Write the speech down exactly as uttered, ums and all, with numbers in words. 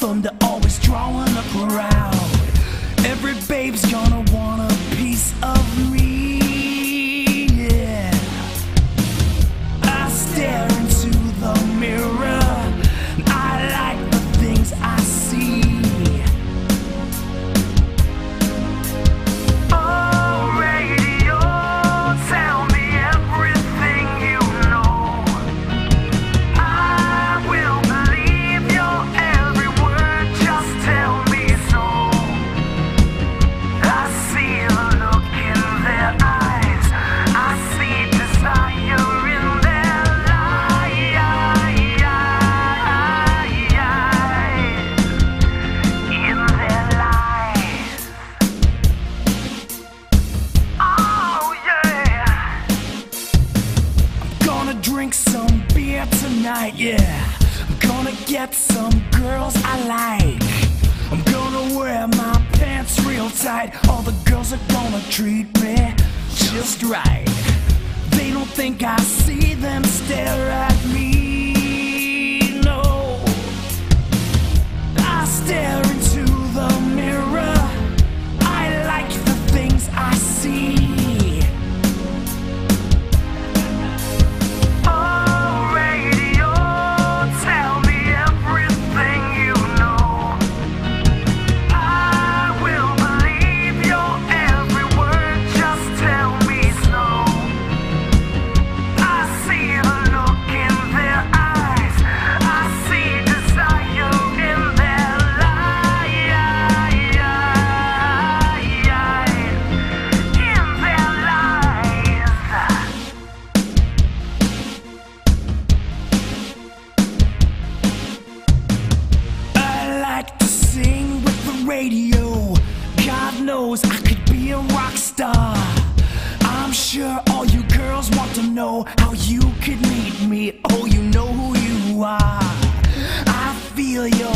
them, they're always drawing a crowd. Every babe's gonna want a piece of me, yeah. I stare into the mirror, and I like the things I see. Oh, radio, tell me everything you know. I will believe your every word, just tell me so. I see the look in their eyes, I see desire in their lies, in their lies. Oh yeah, I'm gonna drink some beer tonight, yeah. I'm gonna get some girls I like. I'm gonna wear my pants real tight. All the girls are gonna treat me just right. They don't think I see them stare at me, no. I stare into the mirror, I like the things I see. Oh, radio, tell me everything you know. I will believe your every word, just tell me so. I see the look in their eyes, I see desire in their lies, in their lies. I like to sing with the radio. God knows I could be a rock star. I'm sure all you girls want to know how you could meet me. Oh, you know who you are. I feel your